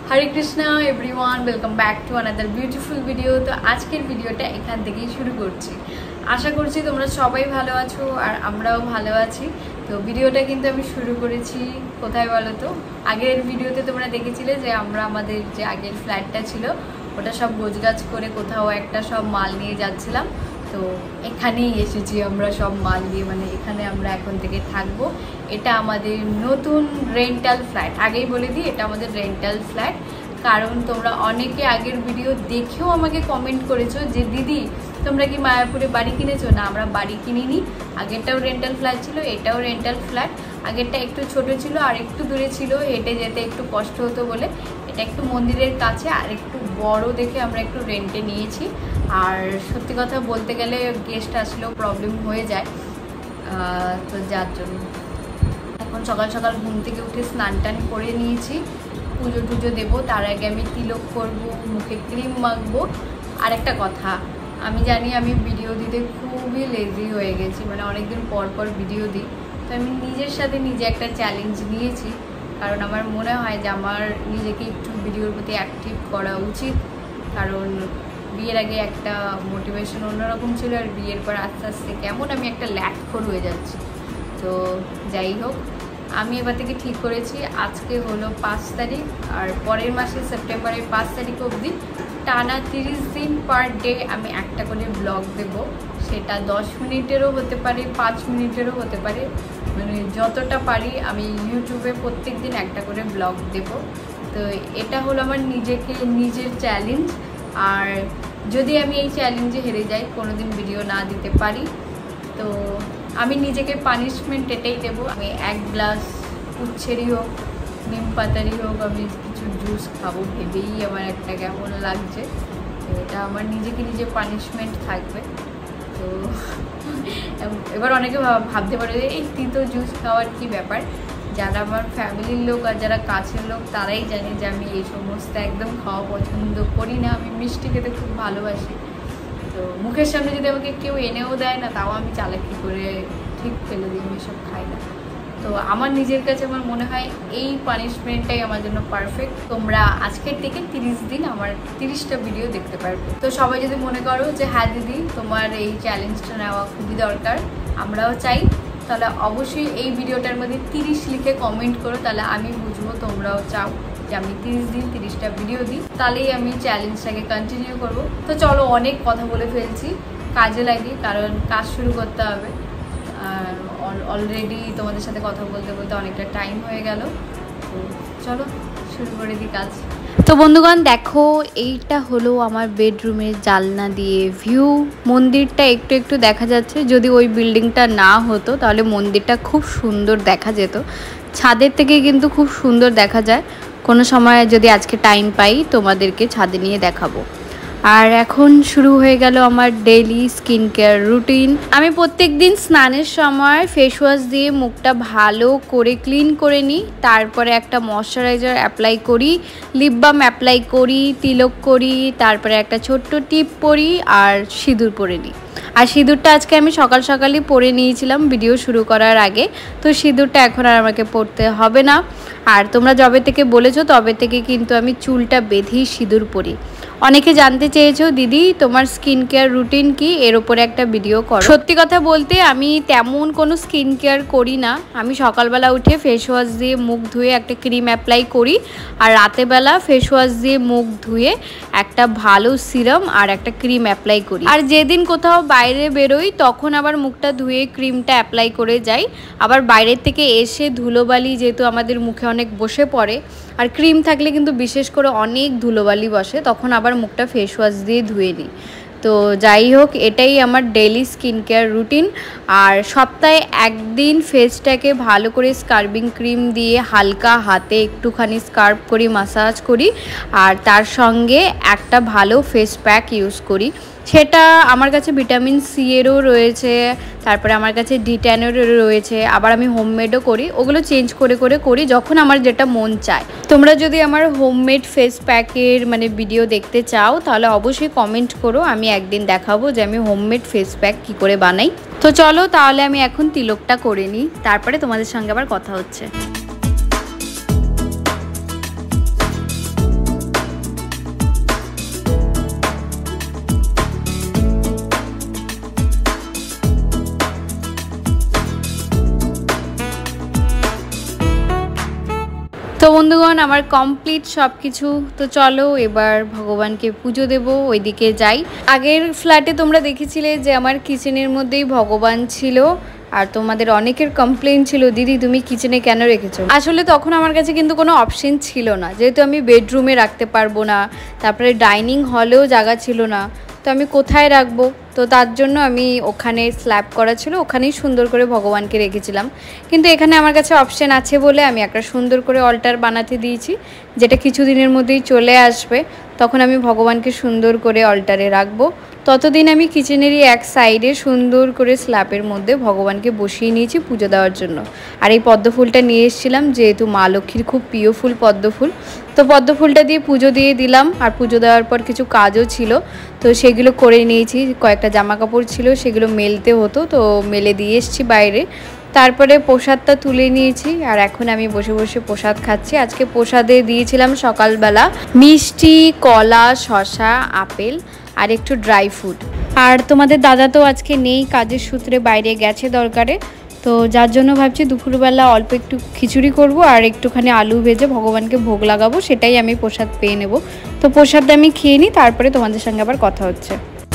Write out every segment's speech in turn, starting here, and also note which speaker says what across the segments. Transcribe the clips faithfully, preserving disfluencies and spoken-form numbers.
Speaker 1: Hare Krishna everyone welcome back to another beautiful video. तो आजकेर भिडियोटा एखान थेकेई शुरू करছি। आशा करছি তোমরা সবাই ভালো আছো আর আমরাও ভালো আছি। তো ভিডিওটা কিন্তু আমি শুরু করেছি কোথায় বলো তো, আগের ভিডিওতে তোমরা দেখেছিলে যে আমরা আমাদের যে আগের ফ্ল্যাটটা ছিল ওটা সব গোছগাছ করে কোথাও একটা সব মাল নিয়ে যাচ্ছিলাম। তো এখানেই এসেছি আমরা সব মাল নিয়ে, মানে এখানে আমরা এখন থেকে থাকবো। এটা আমাদের নতুন রেন্টাল ফ্ল্যাট। আগেই বলে দিই এটা আমাদের রেন্টাল ফ্ল্যাট, কারণ তোমরা অনেকে আগের ভিডিও দেখেও আমাকে কমেন্ট করেছো যে দিদি তোমরা কি মায়াপুরে বাড়ি কিনেছো। না, আমরা বাড়ি কিনিনি। আগেরটাও রেন্টাল ফ্ল্যাট ছিল, এটাও রেন্টাল ফ্ল্যাট। আগেরটা একটু ছোট ছিল আর একটু দূরে ছিল, হেঁটে যেতে একটু কষ্ট হতো বলে এটা একটু মন্দিরের কাছে আর একটু বড় দেখে আমরা একটু রেন্টে নিয়েছি। আর সত্যি কথা বলতে গেলে গেস্ট আসলেও প্রবলেম হয়ে যায়, তো যার জন্য এখন সকাল সকাল ঘুম থেকে উঠে স্নান টান করে নিয়েছি, পুজো টুজো দেবো। তার আগে আমি তিলক করবো, মুখে ক্রিম মাখবো। আর একটা কথা, আমি জানি আমি ভিডিও দিতে খুবই লেজি হয়ে গেছি, মানে অনেকদিন পর পর ভিডিও দিই। তো আমি নিজের সাথে নিজে একটা চ্যালেঞ্জ নিয়েছি, কারণ আমার মনে হয় যে আমার নিজেকে একটু ভিডিওর প্রতি অ্যাক্টিভ করা উচিত। কারণ বিয়ের আগে একটা মোটিভেশন অন্যরকম ছিল, আর বিয়ের পর আস্তে আস্তে কেমন আমি একটা ল্যাটখোর হয়ে যাচ্ছি। তো যাই হোক, আমি এবার থেকে ঠিক করেছি আজকে হলো পাঁচ তারিখ, আর পরের মাসে সেপ্টেম্বরের পাঁচ তারিখ অবধি টানা তিরিশ দিন পার ডে আমি একটা করে ব্লগ দেব। সেটা দশ মিনিটেরও হতে পারে, পাঁচ মিনিটেরও হতে পারে, মানে যতটা পারি আমি ইউটিউবে প্রত্যেক দিন একটা করে ব্লগ দেব। তো এটা হলো আমার নিজেকে নিজের চ্যালেঞ্জ। আর যদি আমি এই চ্যালেঞ্জে হেরে যাই, কোনো দিন ভিডিও না দিতে পারি, তো আমি নিজেকে পানিশমেন্ট এটাই দেবো। আমি এক গ্লাস উচ্ছেরই হোক, নিম পাতারই হোক, আমি কিছু জুস খাবো ভেবেই আমার একটা কেমন লাগছে। তো এটা আমার নিজেকে নিজে পানিশমেন্ট থাকবে। তো এবার অনেকে ভাবতে পারে যে এই তুই তো জুস খাওয়ার কী ব্যাপার। যারা আমার ফ্যামিলির লোক আর যারা কাছের লোক তারাই জানে যে আমি এই সমস্ত একদম খাওয়া পছন্দ করি না। আমি মিষ্টি খেতে খুব ভালোবাসি। তো মুখের সামনে যদি আমাকে কেউ এনেও দেয় না, তাও আমি চালাকি করে ঠিক ফেলে দিই, আমি এসব খাই না। তো আমার নিজের কাছে আমার মনে হয় এই পানিশমেন্টটাই আমার জন্য পারফেক্ট। তোমরা আজকের থেকে তিরিশ দিন আমার তিরিশটা ভিডিও দেখতে পারবে। তো সবাই যদি মনে করো যে হ্যাঁ দিদি তোমার এই চ্যালেঞ্জটা নেওয়া খুবই দরকার, আমরাও চাই, তাহলে অবশ্যই এই ভিডিওটার মধ্যে তিরিশ লিখে কমেন্ট করো, তাহলে আমি বুঝবো তোমরাও চাও যে আমি তিরিশ দিন তিরিশটা ভিডিও দিই, তাহলেই আমি চ্যালেঞ্জটাকে কন্টিনিউ করব। তো চলো, অনেক কথা বলে ফেলছি, কাজে লাগি, কারণ কাজ শুরু করতে হবে। আর অলরেডি তোমাদের সাথে কথা বলতে বলতে অনেকটা টাইম হয়ে গেল, তো চলো শুরু করে দিই কাজ। তো বন্ধুগণ দেখো, এইটা হলো আমার বেডরুমের জানলা দিয়ে ভিউ। মন্দিরটা একটু একটু দেখা যাচ্ছে। যদি ওই বিল্ডিংটা না হতো তাহলে মন্দিরটা খুব সুন্দর দেখা যেত। ছাদের থেকে কিন্তু খুব সুন্দর দেখা যায়। কোনো সময় যদি আজকে টাইম পাই তোমাদেরকে ছাদে নিয়ে দেখাবো। আর এখন শুরু হয়ে গেল আমার ডেইলি স্কিন কেয়ার রুটিন। আমি প্রত্যেক দিন স্নানের সময় ফেস ওয়াশ দিয়ে মুখটা ভালো করে ক্লিন করে নিই, তারপরে একটা ময়শ্চারাইজার অ্যাপ্লাই করি, লিপ বাম অ্যাপ্লাই করি, তিলক করি, তারপরে একটা ছোট্ট টিপ পরি আর সিঁদুর পরে নিই। আর সিঁদুরটা আজকে আমি সকাল সকালই পরে নিয়েছিলাম ভিডিও শুরু করার আগে, তো সিঁদুরটা এখন আর আমাকে পরতে হবে না। আর তোমরা যবে থেকে বলেছো তবে থেকে কিন্তু আমি চুলটা বেঁধেই সিঁদুর পরি। অনেকে জানতে চেয়েছো দিদি তোমার স্কিন কেয়ার রুটিন কি, এর ওপরে একটা ভিডিও করো। সত্যি কথা বলতে আমি তেমন কোনো স্কিন কেয়ার করি না। আমি সকালবেলা উঠে ফেস ওয়াশ দিয়ে মুখ ধুয়ে একটা ক্রিম অ্যাপ্লাই করি, আর রাতেবেলা ফেস ওয়াশ দিয়ে মুখ ধুয়ে একটা ভালো সিরাম আর একটা ক্রিম অ্যাপ্লাই করি। আর যেদিন কোথাও বাইরে বেরোই তখন আবার মুখটা ধুয়ে ক্রিমটা অ্যাপ্লাই করে যাই। আবার বাইরের থেকে এসে ধুলোবালি যেহেতু আমাদের মুখে অনেক বসে পড়ে, আর ক্রিম থাকলে কিন্তু বিশেষ করে অনেক ধুলোবালি বসে, তখন আবার মুখটা ফেস ওয়াশ দিয়ে ধুয়ে নিই। তো যাই হোক, এটাই আমার ডেইলি স্কিন কেয়ার রুটিন। আর সপ্তাহে একদিন ফেসটাকে ভালো করে স্কার্বিং ক্রিম দিয়ে হালকা হাতে একটুখানি স্কার্ব করি, মাসাজ করি, আর তার সঙ্গে একটা ভালো ফেস প্যাক ইউজ করি। সেটা আমার কাছে ভিটামিন সি এরও রয়েছে, তারপরে আমার কাছে ডি ট্যানেরও রয়েছে, আবার আমি হোমমেডও করি। ওগুলো চেঞ্জ করে করে করি যখন আমার যেটা মন চায়। তোমরা যদি আমার হোমমেড ফেস প্যাকের মানে ভিডিও দেখতে চাও তাহলে অবশ্যই কমেন্ট করো, আমি একদিন দেখাবো যে আমি হোমমেড ফেস প্যাক কী করে বানাই। তো চলো তাহলে আমি এখন তিলকটা করে নিই, তারপরে তোমাদের সঙ্গে আবার কথা হচ্ছে। বন্ধুগণ আমার কমপ্লিট সব কিছু। তো চলো এবার ভগবানকে পুজো দেবো, ওইদিকে যাই। আগের ফ্ল্যাটে তোমরা দেখেছিলে যে আমার কিচেনের মধ্যেই ভগবান ছিল, আর তোমাদের অনেকের কমপ্লেন ছিল দিদি তুমি কিচেনে কেন রেখেছো। আসলে তখন আমার কাছে কিন্তু কোনো অপশন ছিল না, যেহেতু আমি বেডরুমে রাখতে পারবো না, তারপরে ডাইনিং হলেও জায়গা ছিল না, তো আমি কোথায় রাখবো। তো তার জন্য আমি ওখানে স্ল্যাব করা ছিল, ওখানেই সুন্দর করে ভগবানকে রেখেছিলাম। কিন্তু এখানে আমার কাছে অপশন আছে বলে আমি একটা সুন্দর করে অল্টার বানাতে দিয়েছি, যেটা কিছু দিনের মধ্যেই চলে আসবে। তখন আমি ভগবানকে সুন্দর করে অল্টারে রাখবো। ততদিন আমি কিচেনেরই এক সাইডে সুন্দর করে স্ল্যাবের মধ্যে ভগবানকে বসিয়ে নিয়েছি পুজো দেওয়ার জন্য। আর এই পদ্ম ফুলটা নিয়ে এসেছিলাম, যেহেতু মা লক্ষ্মীর খুব প্রিয় ফুল পদ্ম ফুল, তো পদ্ম ফুলটা দিয়ে পুজো দিয়ে দিলাম। আর পুজো দেওয়ার পর কিছু কাজও ছিল, তো সেগুলো করে নিয়েছি। কয়েকটা জামা কাপড় ছিল, সেগুলো মেলতে হতো, তো মেলে দিয়ে এসেছি বাইরে। তারপরে প্রসাদটা তুলে নিয়েছি, আর এখন আমি বসে বসে প্রসাদ খাচ্ছি। আজকে প্রসাদে দিয়েছিলাম সকালবেলা মিষ্টি, কলা, শসা, আপেল আর একটু ড্রাই ফ্রুট। আর তোমাদের দাদা তো আজকে নেই, কাজের সূত্রে বাইরে গেছে দরকারে, তো যার জন্য ভাবছি দুপুরবেলা অল্প একটু খিচুড়ি করব আর একটুখানি আলু ভেজে ভগবানকে ভোগ লাগাবো, সেটাই আমি প্রসাদ পেয়ে নেব। তো প্রসাদটা আমি খেয়ে নিই, তারপরে তোমাদের সঙ্গে আবার কথা হচ্ছে।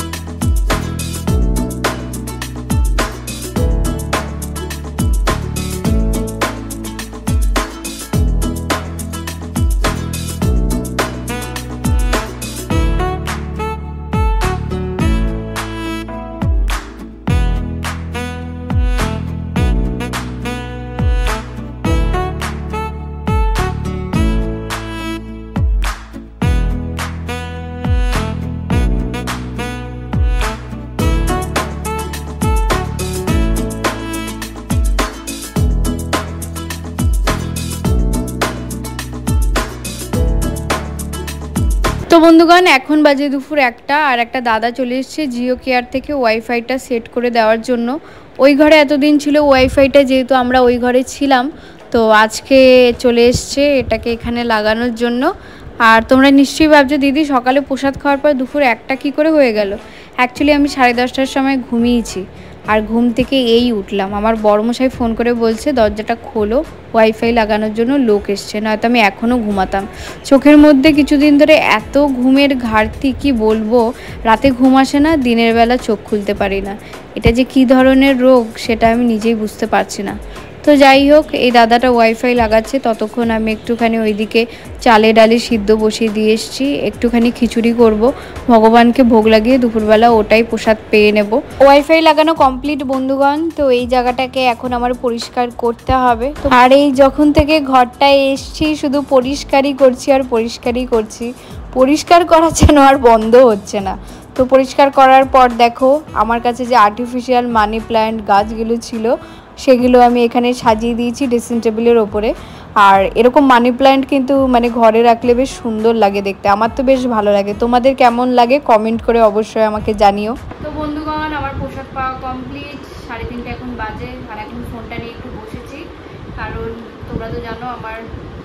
Speaker 1: তো বন্ধুগণ এখন বাজে দুপুর একটা, আর একটা দাদা চলে এসছে জিও কেয়ার থেকে ওয়াইফাইটা সেট করে দেওয়ার জন্য। ওই ঘরে এতদিন ছিল ওয়াইফাইটা, যেহেতু আমরা ওই ঘরে ছিলাম, তো আজকে চলে এসছে এটাকে এখানে লাগানোর জন্য। আর তোমরা নিশ্চয়ই ভাবছো দিদি সকালে প্রসাদ খাওয়ার পর দুপুর একটা কী করে হয়ে গেল। অ্যাকচুয়ালি আমি সাড়ে দশটার সময় ঘুমিয়েছি, আর ঘুম থেকে এই উঠলাম। আমার বড়মশাই ফোন করে বলছে দরজাটা খোলো, ওয়াইফাই লাগানোর জন্য লোক এসছে, নয়তো আমি এখনও ঘুমাতাম। চোখের মধ্যে কিছুদিন ধরে এত ঘুমের ঘাটতি কি বলবো, রাতে ঘুম আসে না, দিনের বেলা চোখ খুলতে পারি না। এটা যে কী ধরনের রোগ সেটা আমি নিজেই বুঝতে পারছি না। তো যাই হোক, এই দাদাটা ওয়াইফাই লাগাচ্ছে, ততক্ষণ আমি একটুখানি ওইদিকে চালে ডালে সিদ্ধ বসিয়ে দিয়ে এসেছি। একটুখানি খিচুড়ি করব, ভগবানকে ভোগ লাগিয়ে দুপুরবেলা ওটাই প্রসাদ পেয়ে নেব। ওয়াইফাই লাগানো কমপ্লিট বন্ধুগণ। তো এই জায়গাটাকে এখন আমার পরিষ্কার করতে হবে। আর এই যখন থেকে ঘরটায় এসছি শুধু পরিষ্কারই করছি আর পরিষ্কারই করছি, পরিষ্কার করা যেন আর বন্ধ হচ্ছে না। তো পরিষ্কার করার পর দেখো আমার কাছে যে আর্টিফিশিয়াল মানি প্ল্যান্ট গাছগুলো ছিল সেগুলো আমি এখানে সাজিয়ে দিয়েছি ড্রেসিং টেবিলের ওপরে। আর এরকম মানি প্ল্যান্ট কিন্তু মানে ঘরে রাখলে বেশ সুন্দর লাগে দেখতে, আমার তো বেশ ভালো লাগে। তোমাদের কেমন লাগে কমেন্ট করে অবশ্যই আমাকে জানিও। তো বন্ধুগণ আমার পোশাক পাওয়া কমপ্লিট, সাড়ে তিনটে এখন বাজে, আর এখন ফোনটা নিয়ে একটু বসেছি, কারণ তোমরা তো জানো আমার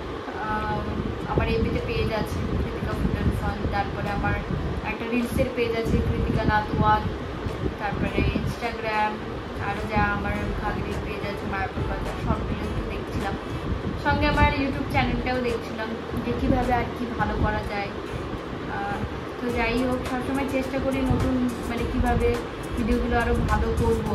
Speaker 1: আমার এমবিতে পেজ আছে কৃতিকা ফুড অ্যান্ড ফান, তারপরে আমার একটা রিলসের পেজ আছে কৃতিকা নাথওয়াল, তারপরে ইনস্টাগ্রাম, আরও যা আমার খাগড়ির পেজ আছে মায়াপুর বাজার, সবগুলো একটু দেখছিলাম। সঙ্গে আমার ইউটিউব চ্যানেলটাও দেখছিলাম যে কীভাবে আর কি ভালো করা যায়। তো যাই হোক, সবসময় চেষ্টা করি নতুন মানে কীভাবে ভিডিওগুলো আরও ভালো করব।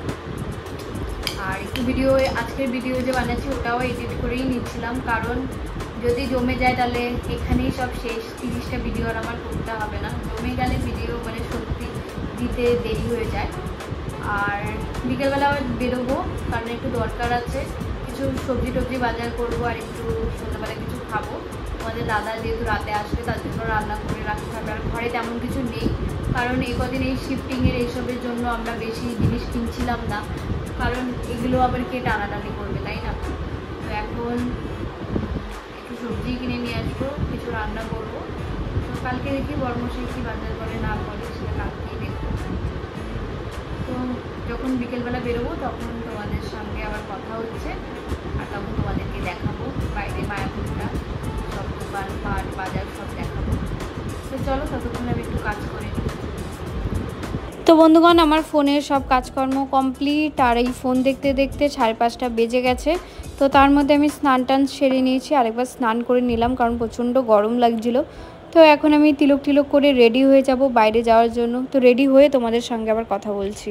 Speaker 1: আর একটু ভিডিও আজকের ভিডিও যে বানাচ্ছি ওটাও এডিট করেই নিচ্ছিলাম, কারণ যদি জমে যায় তাহলে এখানেই সব শেষ, তিরিশটা ভিডিও আর আমার করতে হবে না। জমে গেলে ভিডিও মানে সত্যি দিতে দেরি হয়ে যায়। আর বিকেলবেলা আবার বেরোবো, কারণ একটু দরকার আছে, কিছু সবজি টবজি বাজার করবো, আর একটু সন্ধ্যাবেলা কিছু খাবো। আমাদের দাদা যেহেতু রাতে আসবে তার জন্য রান্না করে রাখতে হবে। আর ঘরে তেমন কিছু নেই, কারণ এই কদিন এই শিফটিংয়ের এইসবের জন্য আমরা বেশি জিনিস কিনছিলাম না, কারণ এগুলো আবার কে টানাটানি করবে, তাই না। তো এখন একটু সবজি কিনে নিয়ে আসবো, কিছু রান্না করবো। তো কালকে দেখি বড়মশাই কি বাজার করে না করে সেটা কালকেই দেখবো। তো যখন বিকেলবেলা বেরোবো তখন তোমাদের সঙ্গে আবার কথা হচ্ছে, আর তখন তোমাদেরকে দেখাবো বাইরে মায়াপুরটা, সব দোকান পাট বাজার সব দেখাবো। তো চলো ততক্ষণ আমি একটু কাজ করে নিই। তো বন্ধুগণ আমার ফোনের সব কাজকর্ম কমপ্লিট, আর এই ফোন দেখতে দেখতে সাড়ে পাঁচটা বেজে গেছে। তো তো তার মধ্যে আমি স্নান টান সেরে নিয়েছি, আরেকবার স্নান করে নিলাম কারণ প্রচণ্ড গরম লাগছিল। তো এখন আমি তিলক তিলক করে রেডি হয়ে যাব বাইরে যাওয়ার জন্য। তো রেডি হয়ে তোমাদের সঙ্গে আবার কথা বলছি।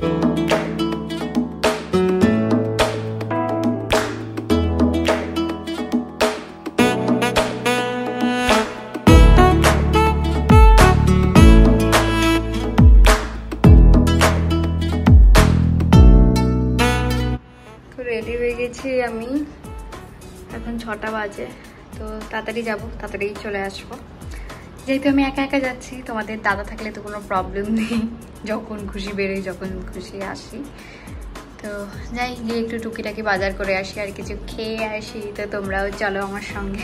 Speaker 1: রেডি হয়ে গেছি আমি, এখন ছটা বাজে। তো তাড়াতাড়ি যাব, তাড়াতাড়ি চলে আসবো। যেহেতু আমি একা একা যাচ্ছি, তোমাদের দাদা থাকলে তো কোনো প্রবলেম নেই, যখন খুশি বেরোই যখন খুশি আসি। তো যাই গিয়ে একটু টুকিটাকি বাজার করে আসি আর কিছু খেয়ে আসি। তো তোমরাও চলো আমার সঙ্গে।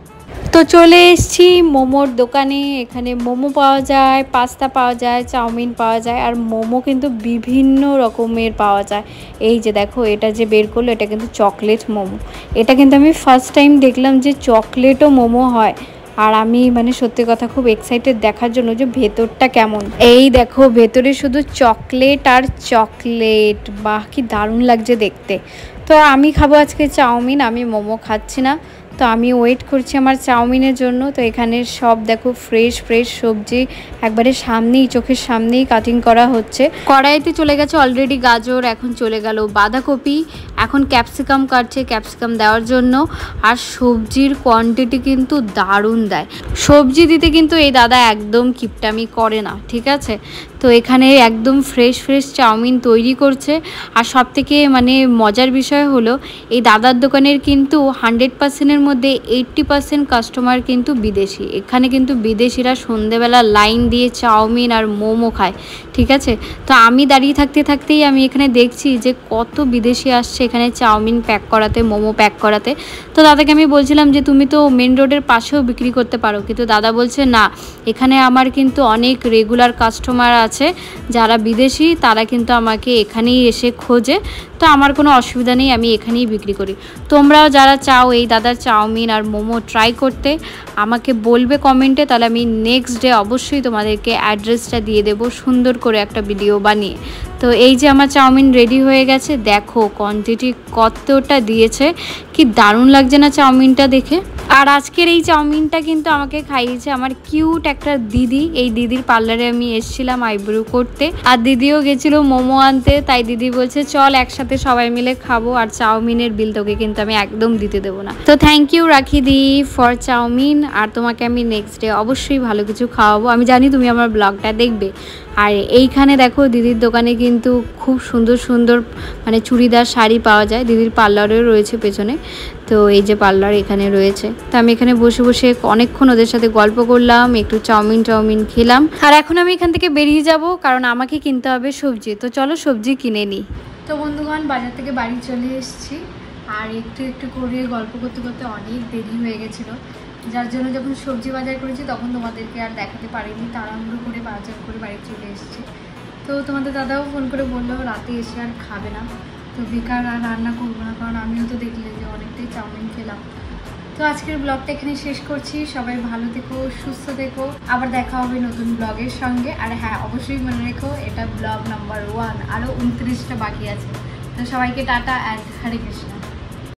Speaker 1: তো চলে এসেছি মোমোর দোকানে। এখানে মোমো পাওয়া যায়, পাস্তা পাওয়া যায়, চাউমিন পাওয়া যায়, আর মোমো কিন্তু বিভিন্ন রকমের পাওয়া যায়। এই যে দেখো, এটা যে বের করলো এটা কিন্তু চকলেট মোমো। এটা কিন্তু আমি ফার্স্ট টাইম দেখলাম যে চকলেটও মোমো হয়। আর আমি মানে সত্যি কথা খুব এক্সাইটেড দেখার জন্য যে ভেতরটা কেমন। এই দেখো ভেতরে শুধু চকলেট আর চকলেট, বাহ কি দারুণ লাগছে দেখতে। তো আমি খাবো আজকে চাউমিন, আমি মোমো খাচ্ছি না। তো আমি ওয়েট করছি আমার চাউমিনের জন্য। তো এখানে সব দেখো ফ্রেশ ফ্রেশ সবজি একবারে সামনেই, চোখের সামনেই কাটিং করা হচ্ছে। কড়াইতে চলে গেছে অলরেডি গাজর, এখন চলে গেল বাঁধাকপি, এখন ক্যাপসিকাম কাটছে ক্যাপসিকাম দেওয়ার জন্য। আর সবজির কোয়ান্টিটি কিন্তু দারুণ দেয়। সবজি দিতে কিন্তু এই দাদা একদম কিপটামি করে না, ঠিক আছে। তো এখানে একদম ফ্রেশ ফ্রেশ চাউমিন তৈরি করছে। আর সব থেকে মানে মজার বিষয় হলো এই দাদার দোকানের কিন্তু হান্ড্রেড পার্সেন্টের মধ্যে এইট্টি পার্সেন্ট কাস্টমার কিন্তু বিদেশি। এখানে কিন্তু বিদেশিরা সন্ধেবেলা লাইন দিয়ে চাউমিন আর মোমো খায়, ঠিক আছে। তো আমি দাঁড়িয়ে থাকতে থাকতেই আমি এখানে দেখছি যে কত বিদেশি আসছে এখানে চাউমিন প্যাক করাতে, মোমো প্যাক করাতে। তো দাদাকে আমি বলছিলাম যে তুমি তো মেন রোডের পাশেও বিক্রি করতে পারো, কিন্তু দাদা বলছে না, এখানে আমার কিন্তু অনেক রেগুলার কাস্টমার আছে যারা বিদেশি, তারা কিন্তু আমাকে এখানেই এসে খোঁজে। তো আমার কোনো অসুবিধা নেই, আমি এখানেই বিক্রি করি। তোমরাও যারা চাও এই দাদার চাউমিন আর মোমো ট্রাই করতে, আমাকে বলবে কমেন্টে, তাহলে আমি নেক্সট ডে অবশ্যই তোমাদেরকে অ্যাড্রেসটা দিয়ে দেবো সুন্দর করে একটা ভিডিও বানিয়ে। তো এই যে আমার চাউমিন রেডি হয়ে গেছে, দেখো কোয়ান্টিটি কতটা দিয়েছে, কি দারুণ লাগছে না চাউমিনটা দেখে। আর আজকের এই চাউমিনটা কিন্তু আমাকে খাইয়েছে আমার কিউট একটা দিদি। এই দিদির পার্লারে আমি এসেছিলাম আইব্রো করতে, আর দিদিও গেছিলো মোমো আনতে। তাই দিদি বলছে চল একসাথে সবাই মিলে খাবো, আর চাউমিনের বিল তোকে কিন্তু আমি একদম দিতে দেবো না। তো থ্যাংক ইউ রাখি দি ফর চাউমিন। আর তোমাকে আমি নেক্সট ডে অবশ্যই ভালো কিছু খাওয়াবো, আমি জানি তুমি আমার ব্লগটা দেখবে। আর এইখানে দেখো দিদির দোকানে কিন্তু খুব সুন্দর সুন্দর মানে চুড়িদার শাড়ি পাওয়া যায়। দিদির পার্লারেও রয়েছে পেছনে। তো এই যে পার্লার এখানে রয়েছে। তো আমি এখানে বসে বসে অনেকক্ষণ ওদের সাথে গল্প করলাম, একটু চাউমিন টাউমিন খেলাম। আর এখন আমি এখান থেকে বেরিয়ে যাব, কারণ আমাকে কিনতে হবে সবজি। তো চলো সবজি কিনে নিই। তো বন্ধুগণ, বাজার থেকে বাড়ি চলে এসেছি। আর একটু একটু করে গল্প করতে করতে অনেক দেরি হয়ে গেছিলো, যার জন্য যখন সবজি বাজার করেছি তখন তোমাদেরকে আর দেখাতে পারিনি। তাড়াহুড়ো করে বাজার করে বাড়ি চলে এসেছি। তো তোমাদের দাদাও ফোন করে বললো রাতে এসে আর খাবে না, তো বেকার আর রান্না করবো না, কারণ আমিও তো দেখলে যে অনেকটাই চাউমিন খেলাম। তো আজকের ব্লগটা এখানে শেষ করছি। সবাই ভালো থেকো, সুস্থ থেকো, আবার দেখা হবে নতুন ব্লগের সঙ্গে। আর হ্যাঁ, অবশ্যই মনে রেখো এটা ব্লগ নাম্বার ওয়ান, আরও উনত্রিশটা বাকি আছে। তো সবাইকে টাটা অ্যান্ড হরে কৃষ্ণ।